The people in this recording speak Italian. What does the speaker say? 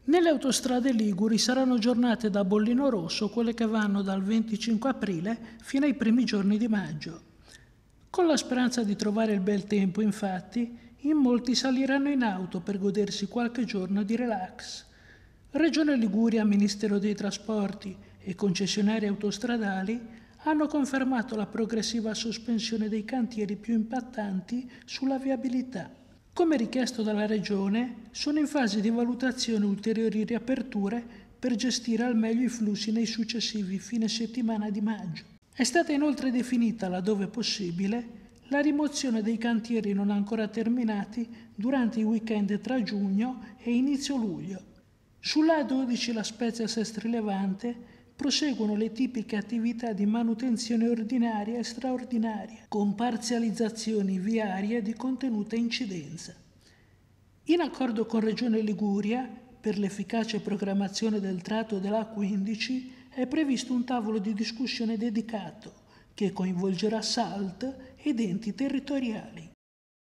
Nelle autostrade liguri saranno giornate da bollino rosso quelle che vanno dal 25 aprile fino ai primi giorni di maggio. Con la speranza di trovare il bel tempo, infatti, in molti saliranno in auto per godersi qualche giorno di relax. Regione Liguria, Ministero dei Trasporti e concessionari autostradali hanno confermato la progressiva sospensione dei cantieri più impattanti sulla viabilità. Come richiesto dalla Regione, sono in fase di valutazione ulteriori riaperture per gestire al meglio i flussi nei successivi fine settimana di maggio. È stata inoltre definita, laddove possibile, la rimozione dei cantieri non ancora terminati durante i weekend tra giugno e inizio luglio. Sulla A12 La Spezia Sestri Levante proseguono le tipiche attività di manutenzione ordinaria e straordinaria, con parzializzazioni viarie di contenuta incidenza. In accordo con Regione Liguria, per l'efficace programmazione del tratto della A15 è previsto un tavolo di discussione dedicato che coinvolgerà SALT ed enti territoriali.